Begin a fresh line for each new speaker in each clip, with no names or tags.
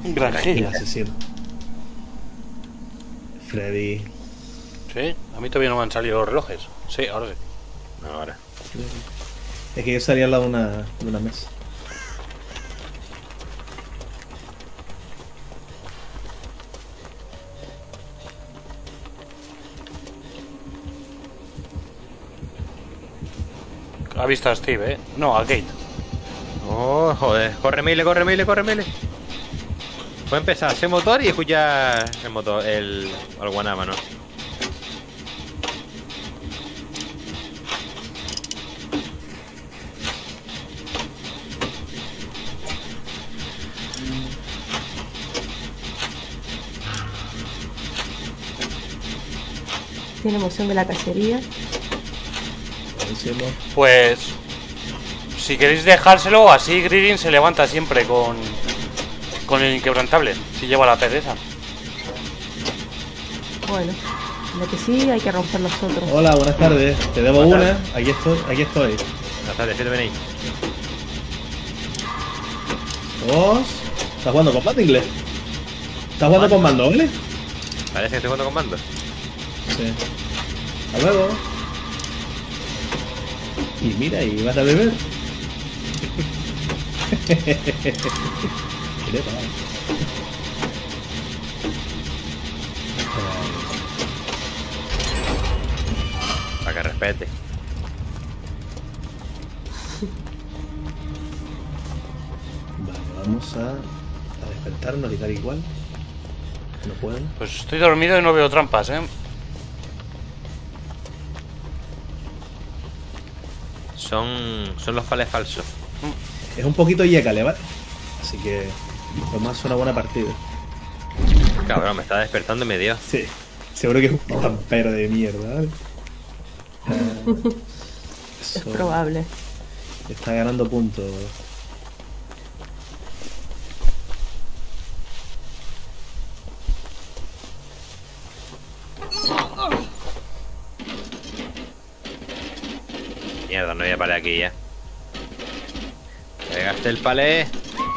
Granjilla.
Asesino. Freddy.
Sí, a mí todavía no me han salido los relojes. Sí, ahora sí.
Ahora.
Es que yo salía al lado de una mesa.
Ha visto a Steve, ¿eh? No, a Kate.
Oh, joder. Corre, Mile, corre, Mile, corre, Mile. Puede empezar ese motor y escuchar el motor, el guanama, ¿no?
Tiene emoción de la cacería.
Buenísimo.
Pues... si queréis dejárselo, así Gririn se levanta siempre con el inquebrantable, si lleva la pereza.
Bueno, lo que sí hay que romper los otros.
Hola, buenas tardes. Te debo
Buenas
una. Aquí estoy.
Buenas tardes, ¿qué te venís?
Dos. ¿Estás jugando con mando inglés? ¿Estás jugando con mando, vale?
Parece que estoy jugando con mando.
Sí. Hasta luego. Y mira, y vas a beber. ¿Qué le pasa?
Para que respete.
Vale, vamos a despertarnos y tal igual. No puedo.
Pues estoy dormido y no veo trampas, ¿eh?
Son los pales falsos.
Es un poquito yécale, ¿vale? Así que lo más es una buena partida.
Cabrón, me está despertando y me dio.
Sí, seguro que es un campero de mierda, ¿vale?
Es probable.
Está ganando puntos.
Mierda, no había palé aquí ya. Pegaste el palé.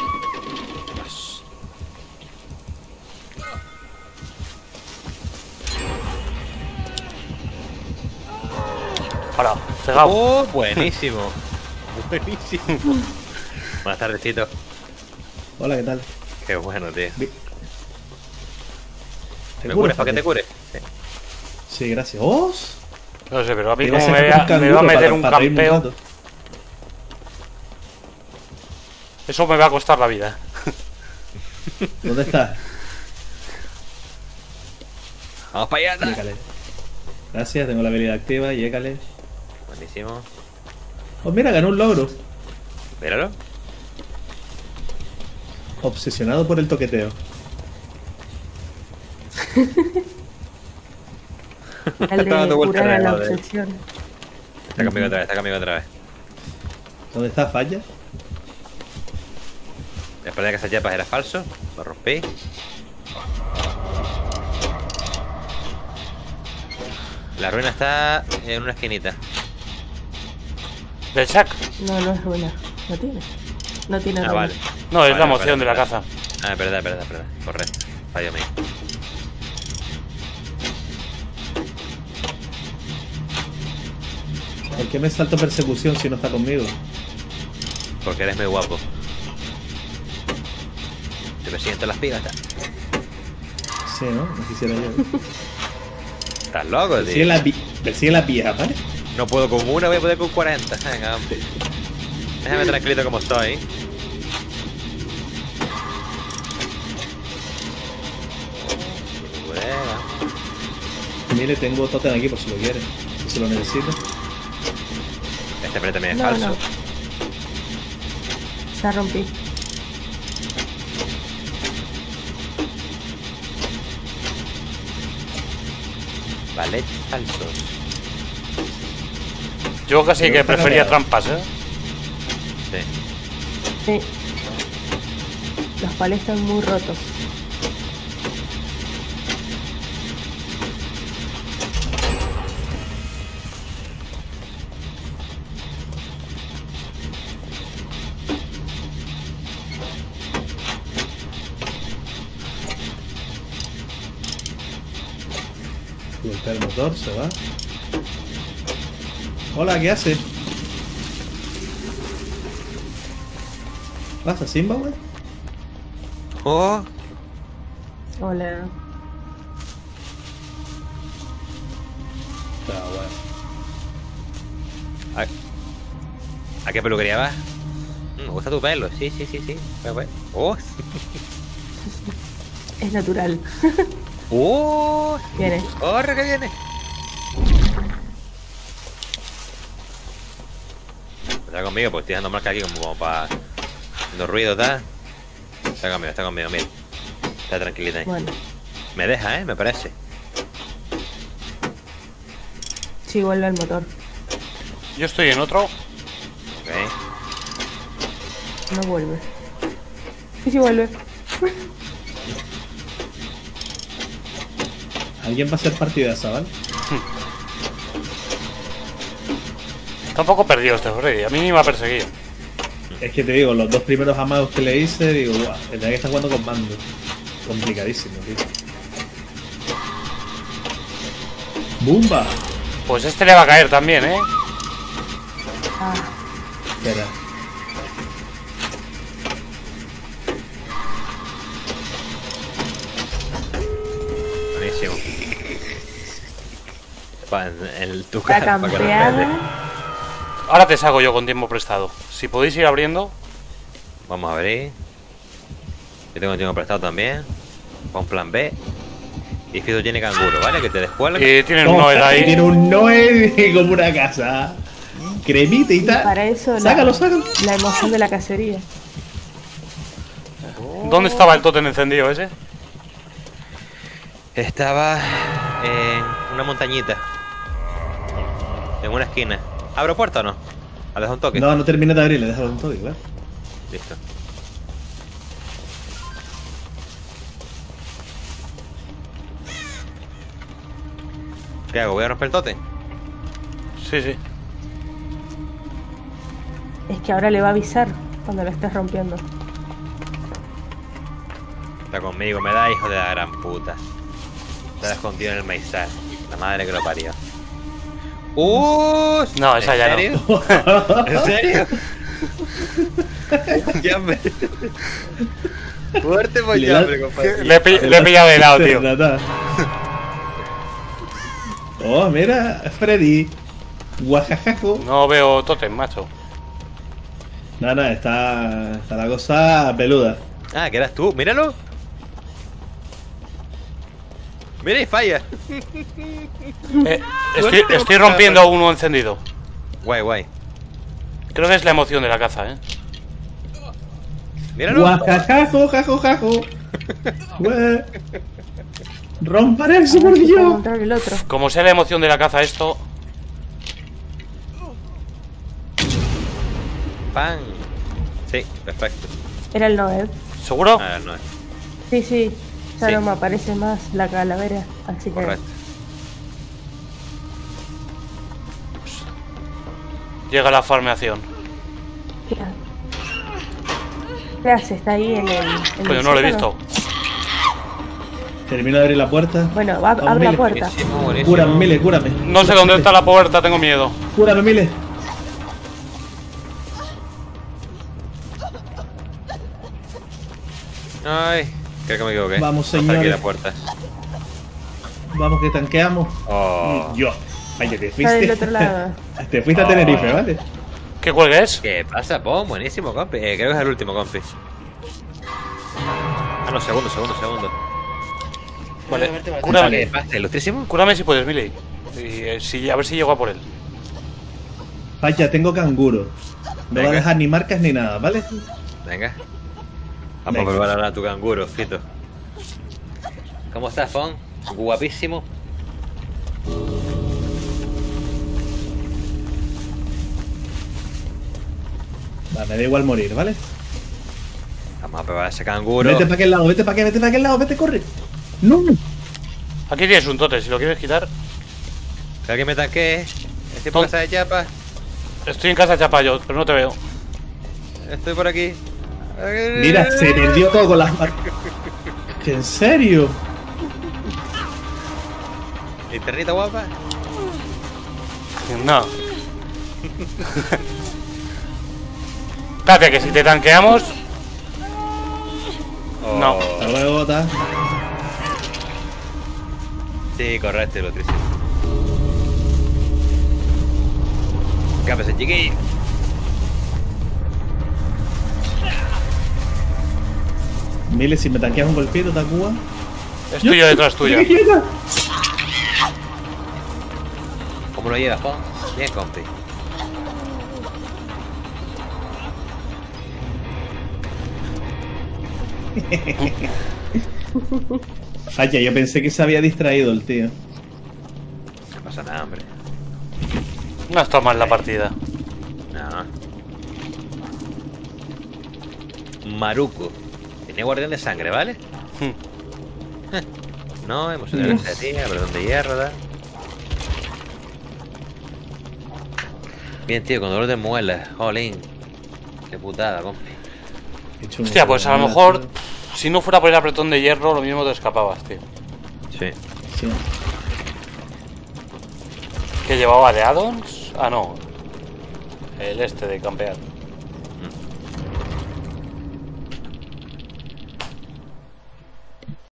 Para, cegado.
Oh, buenísimo. Buenísimo. Buenas tardes, Tito.
Hola, ¿qué tal?
Qué bueno, tío.
¿Te
¿Me
curas,
cures para que te
Fate?
cures? Sí.
Sí, gracias. ¡Os!
No sé, pero a mí
Iba a
como
ser
me
un
va a
canguro
meter un
para reírme un
campeo,
rato.
eso me va a costar la vida.
¿Dónde estás?
Vamos para allá.
Yécale. Gracias, tengo la habilidad activa, yécale.
Buenísimo.
Oh, mira, ganó un logro.
Míralo.
Obsesionado por el toqueteo.
El
Está dando
de
vueltas
curar a la
alrededor,
obsesión.
Está conmigo otra vez, está conmigo otra vez.
¿Dónde está Falla?
Después de que esas yepas era falso, lo rompí. La ruina está en una esquinita.
¿Del sac?
No, no es buena. No tiene. No tiene
Ah,
ruina.
vale.
No, es
Vale,
la moción de la
verdad.
caza.
Ah, es verdad, es verdad, es verdad. Correcto. Fallo mío.
¿Por qué me salto persecución si no está conmigo?
Porque eres muy guapo. Te persiguen todas las pigas.
Sí, ¿no? No quisiera yo.
¿Estás loco,
Persigue
tío?
persigue la vieja, ¿vale?
No puedo con una, voy a poder con 40. Venga, hombre. Déjame tranquilito como estoy. Bueno.
Mire, tengo totem aquí por si lo quiere. Si lo necesita.
Este frente también es
No,
falso.
no. Ya rompí.
Vale, falsos.
Yo casi
Pero
que
está
prefería
cargado.
trampas, ¿eh?
Sí.
Sí. Los palés están muy rotos.
Golpea el motor, se va. Hola, ¿qué hace? ¿Pasa Zimbabue?
Oh,
Hola.
Está bueno.
¿a qué peluquería vas? Me gusta tu pelo, sí. Oh,
Es natural.
oh,
Viene.
corre que viene. Está conmigo, pues estoy dando marca aquí como para haciendo ruido, tal. Está conmigo, mira. Está tranquilita ahí.
Bueno.
Me deja, me parece.
Sí, vuelve al motor.
Yo estoy en otro.
Ok.
No vuelve. Sí, vuelve.
¿Alguien va a hacer partidaza, ¿vale?
Está un poco perdido este Freddy. A mí ni me ha perseguido.
Es que te digo, los dos primeros amagos que le hice, digo, guau, tendría que estar jugando con mando. Complicadísimo, tío. ¡Bumba!
Pues este le va a caer también, ¿eh?
Ah,
Espera.
Buenísimo. Tu
la
cara, pa' que lo
campeada.
metes.
Ahora te saco yo con tiempo prestado. Si podéis ir abriendo.
Vamos a abrir. Yo tengo tiempo prestado también. Pon plan B. Y Fido tiene canguro, ¿vale? Que te descuelga.
Y tienen
Oh,
un Noel ahí.
Tiene un Noel como una casa. Cremita y
Y
tal.
para eso
Sácalo, sácalo.
la emoción de la cacería.
¿Dónde estaba el tótem encendido ese?
Estaba en una montañita. En una esquina. ¿Abro puerta o no? ¿Ha dejado un toque?
No, no termine de abrir, le dejo un toque, claro.
Listo. ¿Qué hago? ¿Voy a romper el tote?
Sí, sí.
Es que ahora le va a avisar cuando lo estés rompiendo.
Está conmigo, me da hijo de la gran puta. Está escondido en el maizal. La madre que lo parió.
No, esa ya no.
no. ¿En serio? Ya me... Fuerte por
Le da-
hambre, compadre.
Le he pillado de lado, tío.
Terrata. Oh, mira, Freddy. Guajajajo.
No veo tótem, macho.
Nada, está la cosa peluda.
Ah, que eras tú, míralo. Mira y falla.
Estoy rompiendo uno encendido.
Guay, guay.
Creo que es la emoción de la caza, ¿eh?
Míralo.
Guajajajo, jajo, jajo. Güey. Rompan eso, por
Hay que
Dios.
encontrar el otro.
Como sea la emoción de la caza esto.
Pan. Sí, perfecto.
Era el Noel.
¿Seguro?
A ver, no es.
Sí, sí. Ya
Sí.
no me aparece más la calavera. Así que.
Correcto.
Llega la farmeación.
¿Qué hace? Está ahí en el.
Coño, no lo he visto.
Termino de abrir la puerta.
Bueno,
Vamos,
abre la
Mile.
puerta.
Buenísimo, buenísimo.
Cúrame, Mile, cúrame.
No sé dónde está la puerta, tengo miedo.
Cúrame, Mile.
Ay, creo que me equivoqué.
Vamos,
No está aquí
señores.
la puerta.
Vamos que tanqueamos.
Oh.
Yo. Vaya, te
Está del
fuiste.
otro lado.
Te fuiste a Tenerife, ¿vale?
¿Qué cuelgue es?
¿Qué pasa, Pon? Buenísimo, compi. Creo que es el último, compi. Ah, no, segundo.
Vale,
¿Qué
cúrame.
pasa? ¿Ilustrísimo?
Cúrame si puedes, Miley. A ver si llego a por él.
Vaya, tengo canguro. No va a
Venga.
dejar ni marcas ni nada, ¿vale?
Venga. Vamos
Venga.
a probar ahora tu canguro, Fito. ¿Cómo estás, Fon? Guapísimo.
Va, me da igual morir, ¿vale?
Vamos a probar ese canguro.
Vete para aquel lado, vete para aquel lado, vete, corre. No.
Aquí tienes un tótem, si lo quieres quitar.
Que alguien me tanque. Estoy por casa de chapa.
Estoy en casa de Chapallo, pero no te veo.
Estoy por aquí.
Mira, se perdió todo con las marcas. ¿En serio?
¿Linternita guapa?
No. Espérate, que si te tanqueamos. No.
Hasta luego, ta.
Sí, correcto, lo triste. Cápese, chiqui.
Mile, si me tanqueas un golpito, Tacuba.
Es tuyo detrás tuyo.
¿Cómo lo llevas, Juan? Bien, compi.
Vaya, yo pensé que se había distraído el tío.
No pasa nada, hombre.
No está mal la partida.
No. Maruco. Tenía guardián de sangre, ¿vale? No, hemos hecho la tía, perdón de hierro, ¿verdad? Bien, tío, con dolor de muelas. Jolín. Qué putada, compi.
Hostia, pues a lo mejor, si no fuera por el apretón de hierro, lo mismo te escapabas, tío.
Sí.
Sí.
¿Qué llevaba de addons? Ah, no. El este de campear.